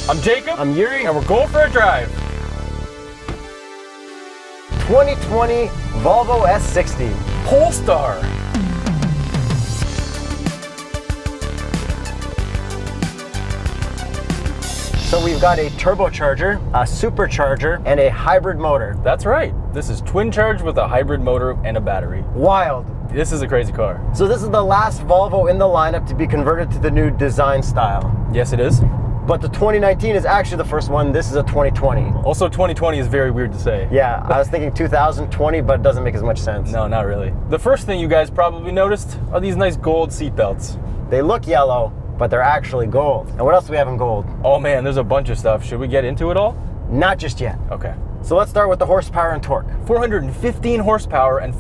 I'm Jacob. I'm Yuri. And we're going for a drive. 2020 Volvo S60 Polestar. So we've got a turbocharger, a supercharger, and a hybrid motor. That's right. This is twin-charged with a hybrid motor and a battery. Wild. This is a crazy car. So this is the last Volvo in the lineup to be converted to the new design style. Yes, it is. But the 2019 is actually the first one. This is a 2020. Also, 2020 is very weird to say. Yeah, I was thinking 2020, but it doesn't make as much sense. No, not really. The first thing you guys probably noticed are these nice gold seat belts. They look yellow, but they're actually gold. And what else do we have in gold? Oh man, there's a bunch of stuff. Should we get into it all? Not just yet. Okay. So let's start with the horsepower and torque. 415 horsepower and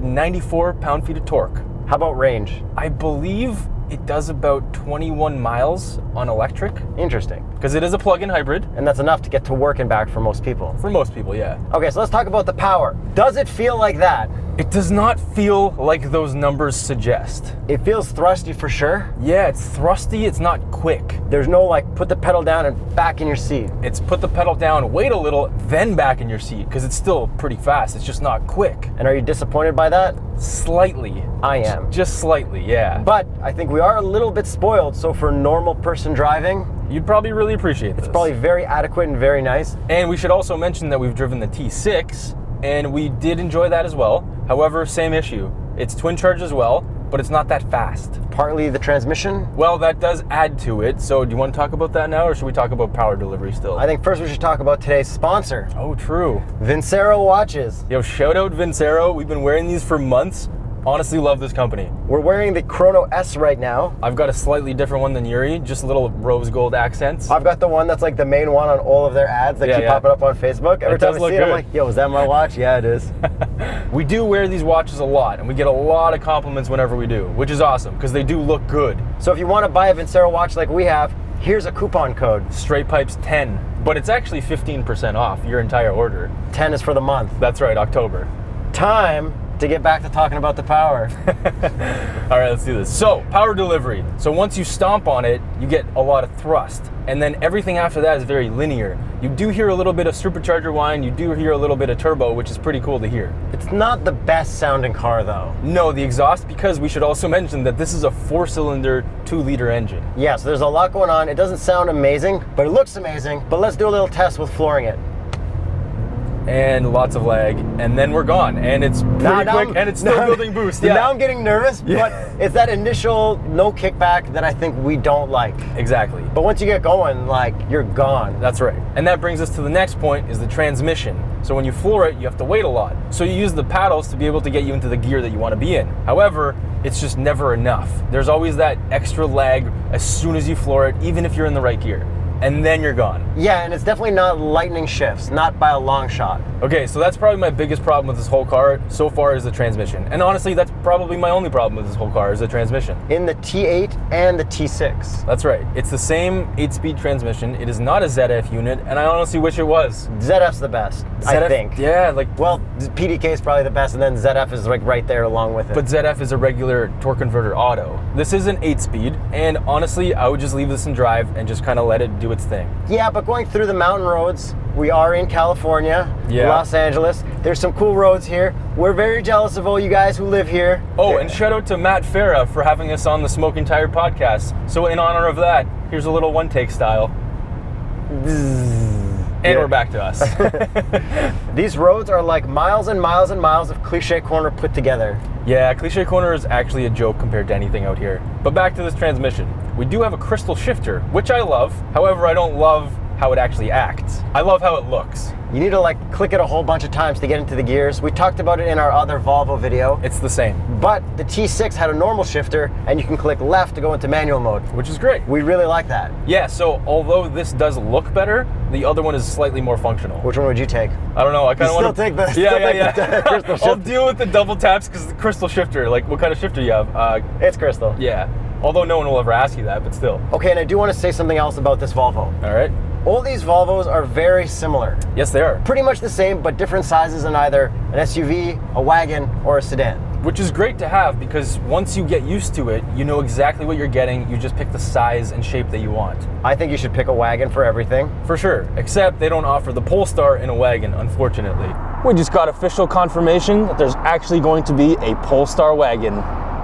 494 pound-feet of torque. How about range? I believe it does about 21 miles on electric. Interesting. Because it is a plug-in hybrid. And that's enough to get to work and back for most people. For most people, yeah. Okay, so let's talk about the power. Does it feel like that? It does not feel like those numbers suggest. It feels thrusty for sure. Yeah, it's thrusty, it's not quick. There's no like put the pedal down and back in your seat. It's put the pedal down, wait a little, then back in your seat, because it's still pretty fast, it's just not quick. And are you disappointed by that? Slightly. I am. Just slightly, yeah. But I think we are a little bit spoiled, so for normal person driving, you'd probably really appreciate this. It's probably very adequate and very nice. And we should also mention that we've driven the T6, and we did enjoy that as well. However, same issue. It's twin charge as well, but it's not that fast. Partly the transmission? Well, that does add to it. So do you want to talk about that now, or should we talk about power delivery still? I think first we should talk about today's sponsor. Oh, true. Vincero watches. Yo, shout out Vincero. We've been wearing these for months. Honestly love this company. We're wearing the Chrono S right now. I've got a slightly different one than Yuri, just little rose gold accents. I've got the one that's like the main one on all of their ads that keep popping up on Facebook. Every time I see it, I'm like, yo, is that my watch? Yeah, it is. We do wear these watches a lot, and we get a lot of compliments whenever we do, which is awesome, because they do look good. So if you want to buy a Vincero watch like we have, here's a coupon code. TheStraightPipes 10, but it's actually 15% off your entire order. 10 is for the month. That's right, October. Time to get back to talking about the power. All right, let's do this. So, power delivery. So once you stomp on it, you get a lot of thrust. And then everything after that is very linear. You do hear a little bit of supercharger whine, you do hear a little bit of turbo, which is pretty cool to hear. It's not the best sounding car though. No, the exhaust, because we should also mention that this is a 4-cylinder, 2-liter engine. Yeah, so there's a lot going on. It doesn't sound amazing, but it looks amazing. But let's do a little test with flooring it. And lots of lag, and then we're gone, and it's pretty quick, and it's still building boost. Yeah. Now I'm getting nervous, but it's that initial no kickback that I think we don't like. Exactly. But once you get going, like, you're gone. That's right. And that brings us to the next point, is the transmission. So when you floor it, you have to wait a lot. So you use the paddles to be able to get you into the gear that you want to be in. However, it's just never enough. There's always that extra lag as soon as you floor it, even if you're in the right gear. And then you're gone. Yeah, and it's definitely not lightning shifts, not by a long shot. Okay, so that's probably my biggest problem with this whole car so far is the transmission. And honestly, that's probably my only problem with this whole car is the transmission. In the T8 and the T6. That's right. It's the same 8-speed transmission. It is not a ZF unit, and I honestly wish it was. ZF's the best, I think. Yeah, like... Well, PDK is probably the best, and then ZF is like right there along with it. But ZF is a regular torque converter auto. This is an 8-speed, and honestly, I would just leave this in drive and just kind of let it do its thing. Yeah, but going through the mountain roads, we are in California, Los Angeles. There's some cool roads here. We're very jealous of all you guys who live here. Oh, and shout out to Matt Farah for having us on the Smoking Tire podcast. So in honor of that, here's a little one-take style. And we're back to us. These roads are like miles and miles and miles of Cliche Corner put together. Yeah, Cliche Corner is actually a joke compared to anything out here. But back to this transmission. We do have a crystal shifter, which I love. However, I don't love how it actually acts. I love how it looks. You need to like click it a whole bunch of times to get into the gears. We talked about it in our other Volvo video. It's the same. But the T6 had a normal shifter and you can click left to go into manual mode. Which is great. We really like that. Yeah, so although this does look better, the other one is slightly more functional. Which one would you take? I don't know, I kind of want to... take the crystal shifter. I'll deal with the double taps because the crystal shifter, like what kind of shifter you have? It's crystal. Yeah, although no one will ever ask you that, but still. Okay, and I do want to say something else about this Volvo. All right. All these Volvos are very similar. Yes, they are. Pretty much the same, but different sizes in either an SUV, a wagon, or a sedan. which is great to have because once you get used to it, you know exactly what you're getting. You just pick the size and shape that you want. I think you should pick a wagon for everything. For sure, except they don't offer the Polestar in a wagon, unfortunately. We just got official confirmation that there's actually going to be a Polestar wagon.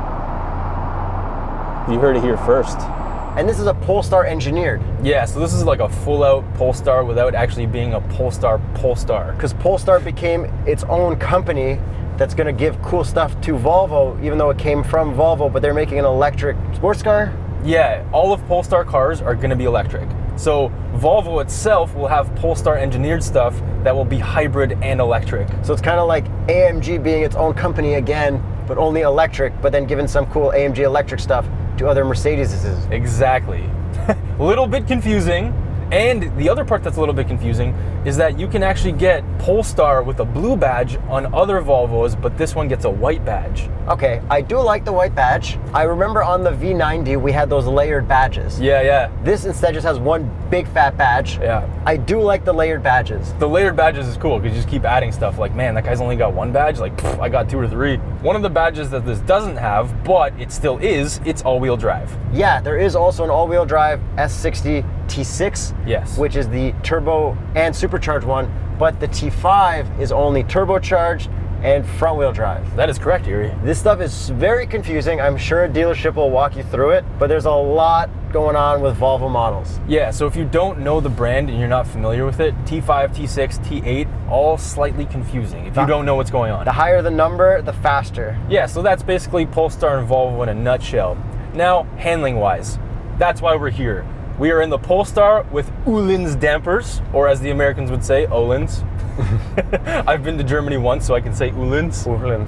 You heard it here first. And this is a Polestar engineered. Yeah, so this is like a full-out Polestar without actually being a Polestar. Because Polestar became its own company that's going to give cool stuff to Volvo, even though it came from Volvo, but they're making an electric sports car? Yeah, all of Polestar cars are going to be electric. So Volvo itself will have Polestar engineered stuff that will be hybrid and electric. So it's kind of like AMG being its own company again, but only electric, but then giving some cool AMG electric stuff to other Mercedes-es. Exactly. A little bit confusing. And the other part that's a little bit confusing is that you can actually get Polestar with a blue badge on other Volvos, but this one gets a white badge. Okay, I do like the white badge. I remember on the V90 we had those layered badges. Yeah. This instead just has one big fat badge. Yeah. I do like the layered badges. The layered badges is cool because you just keep adding stuff like, man, that guy's only got one badge, like, pff, I got 2 or 3. One of the badges that this doesn't have, but it still is, it's all-wheel drive. Yeah, there is also an all-wheel drive S60 T6, yes, which is the turbo and supercharged one, but the T5 is only turbocharged and front-wheel drive. That is correct, Yuri. This stuff is very confusing. I'm sure a dealership will walk you through it, but there's a lot going on with Volvo models. Yeah, so if you don't know the brand and you're not familiar with it, T5, T6, T8, all slightly confusing if you don't know what's going on. The higher the number, the faster. Yeah, so that's basically Polestar and Volvo in a nutshell. Now, handling-wise, that's why we're here. We are in the Polestar with Öhlins dampers, or as the Americans would say, Öhlins. I've been to Germany once, so I can say Öhlins.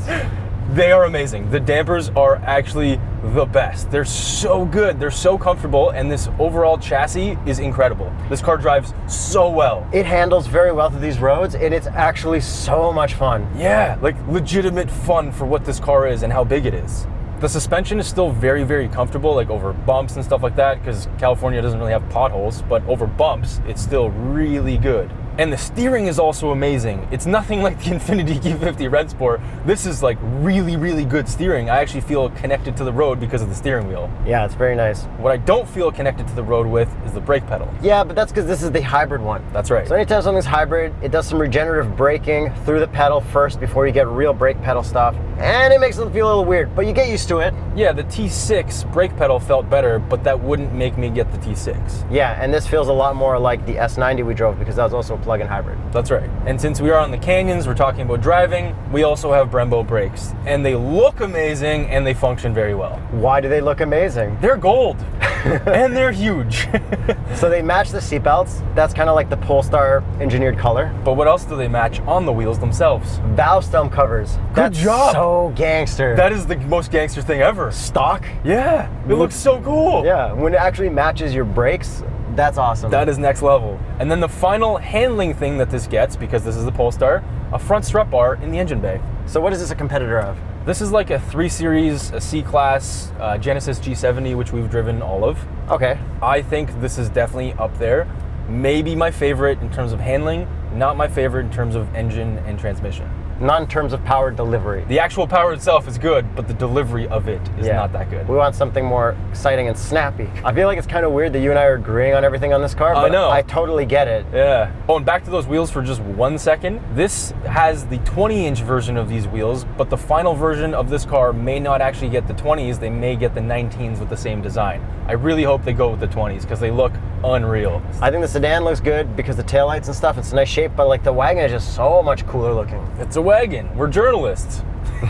They are amazing. The dampers are actually the best. They're so good, they're so comfortable, and this overall chassis is incredible. This car drives so well. It handles very well through these roads, and it's actually so much fun. Yeah, like legitimate fun for what this car is and how big it is. The suspension is still very, very comfortable, like over bumps and stuff like that, because California doesn't really have potholes, but over bumps, it's still really good. And the steering is also amazing. It's nothing like the Infiniti Q50 Red Sport. This is like really, really good steering. I actually feel connected to the road because of the steering wheel. Yeah, it's very nice. What I don't feel connected to the road with is the brake pedal. Yeah, but that's because this is the hybrid one. That's right. So anytime something's hybrid, it does some regenerative braking through the pedal first before you get real brake pedal stuff. And it makes it feel a little weird, but you get used to it. Yeah, the T6 brake pedal felt better, but that wouldn't make me get the T6. Yeah, and this feels a lot more like the S90 we drove because that was also a plug-in hybrid. That's right. And since we are on the canyons, we're talking about driving, we also have Brembo brakes. And they look amazing and they function very well. Why do they look amazing? They're gold. And they're huge. So they match the seatbelts. That's kind of like the Polestar engineered color. But what else do they match on the wheels themselves? Valve stem covers. Good job. So gangster. That is the most gangster thing ever. Stock? Yeah. It looks so cool. Yeah. When it actually matches your brakes, that's awesome. That is next level. And then the final handling thing that this gets, because this is the Polestar, a front strut bar in the engine bay. So what is this a competitor of? This is like a 3 Series, a C-Class, Genesis G70, which we've driven all of. Okay. I think this is definitely up there. Maybe my favorite in terms of handling, not my favorite in terms of engine and transmission. Not in terms of power delivery. The actual power itself is good, but the delivery of it is not that good. We want something more exciting and snappy. I feel like it's kind of weird that you and I are agreeing on everything on this car, but I know. I totally get it. Yeah. Oh, and back to those wheels for just 1 second. This has the 20-inch version of these wheels, but the final version of this car may not actually get the 20s. They may get the 19s with the same design. I really hope they go with the 20s because they look unreal. I think the sedan looks good because the taillights and stuff, it's a nice shape, but like the wagon is just so much cooler looking. It's a wagon. We're journalists.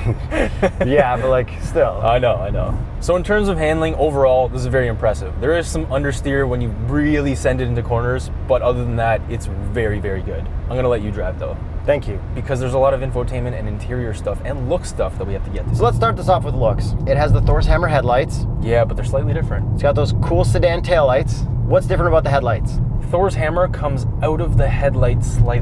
Yeah, but like still. I know. So in terms of handling, overall, this is very impressive. There is some understeer when you really send it into corners, but other than that, it's very, very good. I'm gonna let you drive though. Thank you. Because there's a lot of infotainment and interior stuff and look stuff that we have to get to. So let's start this off with looks. It has the Thor's Hammer headlights. Yeah, but they're slightly different. It's got those cool sedan taillights. What's different about the headlights? Thor's Hammer comes out of the headlight slightly.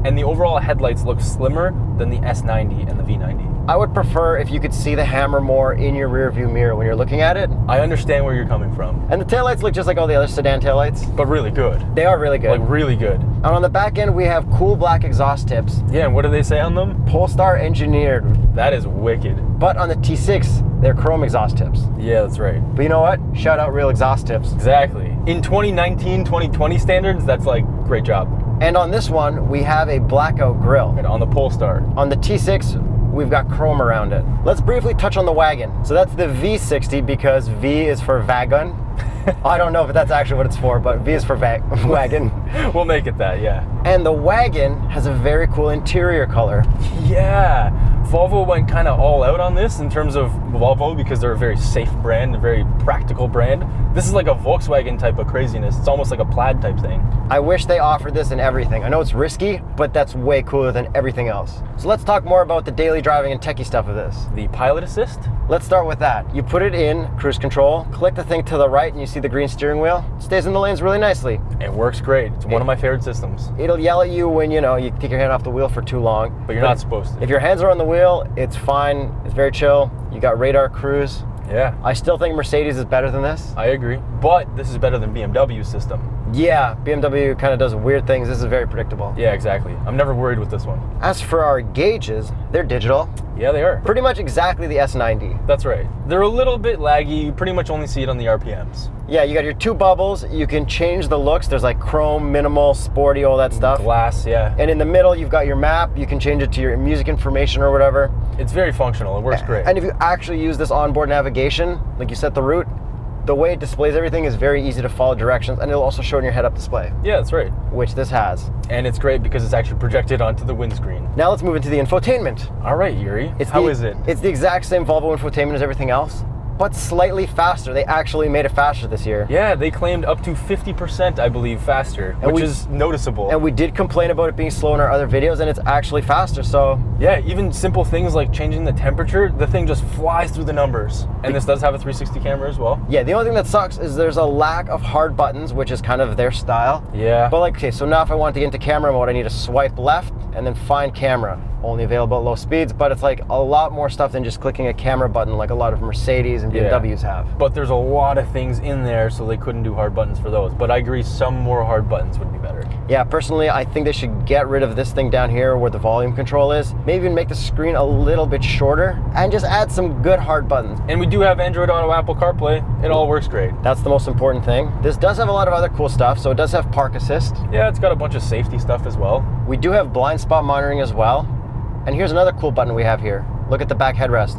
and the overall headlights look slimmer than the S90 and the V90. I would prefer if you could see the hammer more in your rear view mirror when you're looking at it. I understand where you're coming from. And the taillights look just like all the other sedan taillights. But really good. They are really good. Like really good. And on the back end, we have cool black exhaust tips. Yeah, and what do they say on them? Polestar engineered. That is wicked. But on the T6, they're chrome exhaust tips. Yeah, that's right. But you know what? Shout out real exhaust tips. Exactly. In 2019, 2020 standards, that's like, great job. And on this one, we have a blackout grille. And on the Polestar. On the T6, we've got chrome around it. Let's briefly touch on the wagon. So that's the V60 because V is for wagon. I don't know if that's actually what it's for, but V is for wagon. We'll make it that, yeah. And the wagon has a very cool interior color. Yeah. Volvo went kind of all out on this in terms of Volvo because they're a very safe brand, a very practical brand. This is like a Volkswagen type of craziness. It's almost like a plaid type thing. I wish they offered this in everything. I know it's risky, but that's way cooler than everything else. So let's talk more about the daily driving and techie stuff of this. The pilot assist? Let's start with that. You put it in cruise control, click the thing to the right, and you see the green steering wheel. It stays in the lanes really nicely. It works great. It's one of my favorite systems. It'll yell at you when, you know, you take your hand off the wheel for too long. But you're not supposed to. If your hands are on the wheel, it's fine. It's very chill. You got radar cruise. Yeah. I still think Mercedes is better than this. I agree. But this is better than BMW's system. Yeah, BMW kind of does weird things. This is very predictable. Yeah, exactly. I'm never worried with this one. As for our gauges, they're digital. Yeah, they are. Pretty much exactly the S90. That's right. They're a little bit laggy. You pretty much only see it on the RPMs. Yeah, you got your two bubbles. You can change the looks. There's like chrome, minimal, sporty, all that stuff. Glass, yeah. And in the middle, you've got your map. You can change it to your music information or whatever. It's very functional. It works great. And if you actually use this onboard navigation, like you set the route, the way it displays everything is very easy to follow directions, and it'll also show in your head-up display. Yeah, that's right. Which this has. And it's great because it's actually projected onto the windscreen. Now let's move into the infotainment. All right, Yuri. How is it? It's the exact same Volvo infotainment as everything else, but slightly faster. They actually made it faster this year. Yeah, they claimed up to 50%, I believe, faster, which is noticeable. And we did complain about it being slow in our other videos, and it's actually faster, so... Yeah, even simple things like changing the temperature, the thing just flies through the numbers. And this does have a 360 camera as well. Yeah, the only thing that sucks is there's a lack of hard buttons, which is kind of their style. Yeah. But like, okay, so now if I want to get into camera mode, I need to swipe left and then find camera. Only available at low speeds, but it's like a lot more stuff than just clicking a camera button like a lot of Mercedes and BMWs have. But there's a lot of things in there, so they couldn't do hard buttons for those. But I agree, some more hard buttons would be better. Yeah, personally, I think they should get rid of this thing down here where the volume control is. Maybe even make the screen a little bit shorter and just add some good hard buttons. And we do have Android Auto, Apple CarPlay. It all works great. That's the most important thing. This does have a lot of other cool stuff. So it does have park assist. Yeah, it's got a bunch of safety stuff as well. We do have blind spot monitoring as well. And here's another cool button we have here. Look at the back headrest.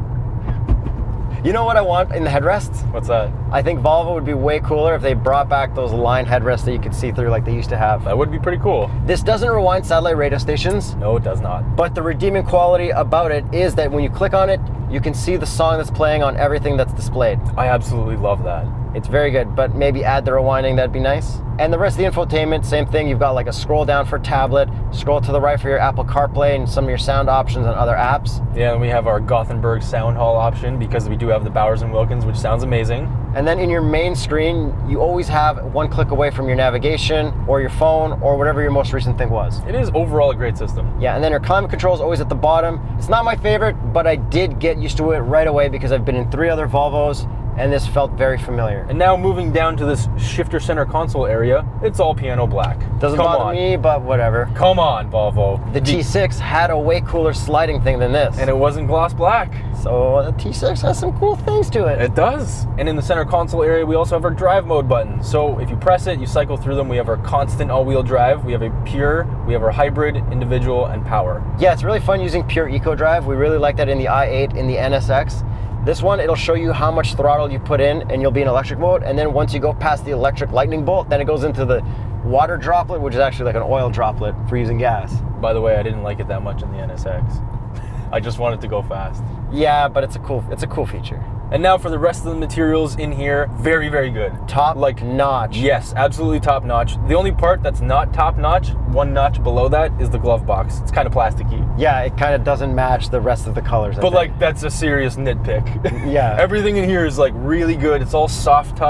You know what I want in the headrests? What's that? I think Volvo would be way cooler if they brought back those line headrests that you could see through like they used to have. That would be pretty cool. This doesn't rewind satellite radio stations. No, it does not. But the redeeming quality about it is that when you click on it, you can see the song that's playing on everything that's displayed. I absolutely love that. It's very good, but maybe add the rewinding, that'd be nice. And the rest of the infotainment, same thing. You've got like a scroll down for tablet, scroll to the right for your Apple CarPlay and some of your sound options and other apps. Yeah, and we have our Gothenburg sound hall option because we do have the Bowers & Wilkins, which sounds amazing. And then in your main screen, you always have one click away from your navigation or your phone or whatever your most recent thing was. It is overall a great system. Yeah, and then your climate control is always at the bottom. It's not my favorite, but I did get used to it right away because I've been in 3 other Volvos and this felt very familiar. And now moving down to this shifter center console area, it's all piano black. Doesn't bother me, but whatever. Come on, Volvo. The T6 had a way cooler sliding thing than this. And it wasn't gloss black. So the T6 has some cool things to it. It does. And in the center console area, we also have our drive mode button. So if you press it, you cycle through them. We have our constant all-wheel drive. We have a pure, we have our hybrid, individual, and power. Yeah, it's really fun using pure eco drive. We really like that in the i8, in the NSX. This one, it'll show you how much throttle you put in and you'll be in electric mode. And then once you go past the electric lightning bolt, then it goes into the water droplet, which is actually like an oil droplet for using gas. By the way, I didn't like it that much in the NSX. I just wanted to go fast. Yeah, but it's a cool feature. And now for the rest of the materials in here, very, very good. Top notch. Yes, absolutely top notch. The only part that's not top notch, one notch below that, is the glove box. It's kind of plasticky. Yeah, it kind of doesn't match the rest of the colors. But like, that's a serious nitpick. Yeah. Everything in here is like really good. It's all soft touch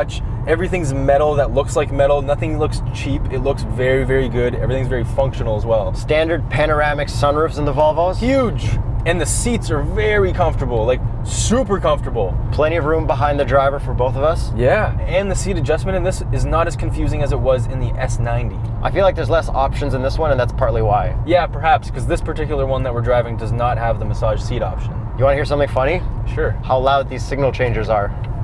Everything's metal that looks like metal. Nothing looks cheap. It looks very, very good. Everything's very functional as well. Standard panoramic sunroofs in the Volvos. Huge. And the seats are very comfortable, like super comfortable. Plenty of room behind the driver for both of us. Yeah, and the seat adjustment in this is not as confusing as it was in the S90. I feel like there's less options in this one, and that's partly why. Yeah, perhaps, because this particular one that we're driving does not have the massage seat option. You want to hear something funny? Sure. How loud these signal changers are.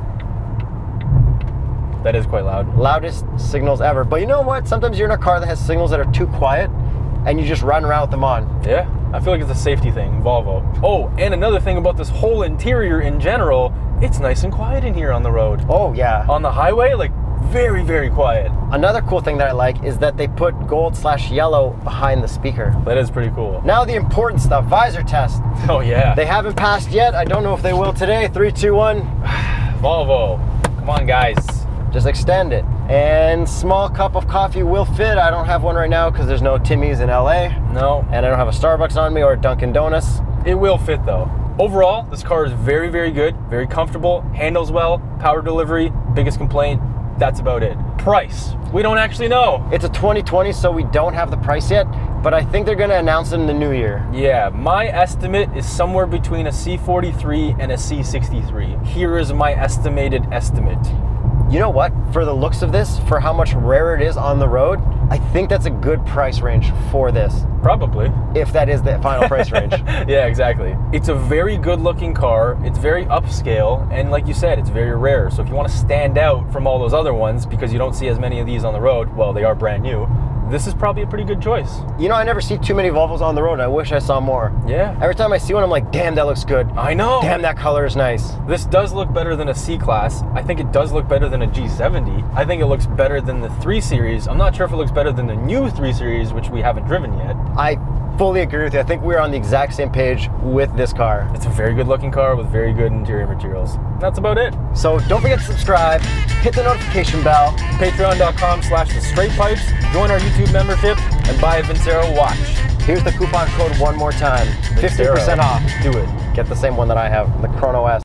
That is quite loud. Loudest signals ever. But you know what? Sometimes you're in a car that has signals that are too quiet, and you just run around with them on. Yeah, I feel like it's a safety thing, Volvo. Oh, and another thing about this whole interior in general, it's nice and quiet in here on the road. Oh, yeah. On the highway, like very, very quiet. Another cool thing that I like is that they put gold/yellow behind the speaker. That is pretty cool. Now the important stuff, visor test. Oh, yeah. They haven't passed yet. I don't know if they will today. 3, 2, 1. Volvo, come on, guys. Just extend it. And small cup of coffee will fit. I don't have one right now because there's no Timmy's in LA. No. And I don't have a Starbucks on me or a Dunkin' Donuts. It will fit though. Overall, this car is very, very good, very comfortable, handles well, power delivery. Biggest complaint, that's about it. Price, we don't actually know. It's a 2020, so we don't have the price yet, but I think they're gonna announce it in the new year. Yeah, my estimate is somewhere between a C43 and a C63. Here is my estimated estimate. You know what? For the looks of this, for how much rarer it is on the road, I think that's a good price range for this. Probably. If that is the final price range. Yeah, exactly. It's a very good looking car. It's very upscale. And like you said, it's very rare. So if you want to stand out from all those other ones, because you don't see as many of these on the road, well, they are brand new, this is probably a pretty good choice. You know, I never see too many Volvos on the road. I wish I saw more. Yeah. Every time I see one, I'm like, damn, that looks good. I know. Damn, that color is nice. This does look better than a C-Class. I think it does look better than a G70. I think it looks better than the 3 Series. I'm not sure if it looks better than the new 3 Series, which we haven't driven yet. I fully agree with you. I think we're on the exact same page with this car. It's a very good looking car with very good interior materials. That's about it. So don't forget to subscribe, hit the notification bell, Patreon.com/TheStraightPipes, join our YouTube membership, and buy a Vincero watch. Here's the coupon code one more time. 50% off. Do it. Get the same one that I have, the Chrono S.